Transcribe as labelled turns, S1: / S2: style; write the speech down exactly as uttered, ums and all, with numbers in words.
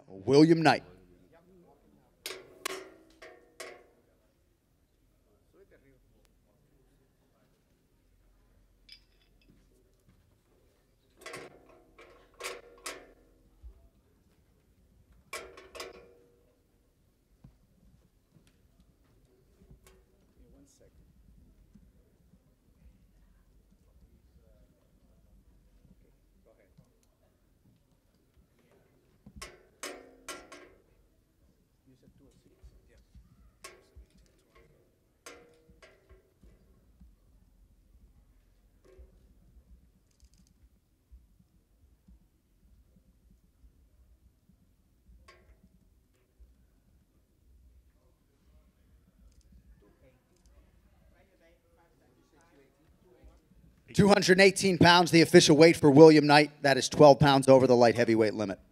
S1: William Knight. two hundred eighteen pounds, the official weight for William Knight. That is twelve pounds over the light heavyweight limit.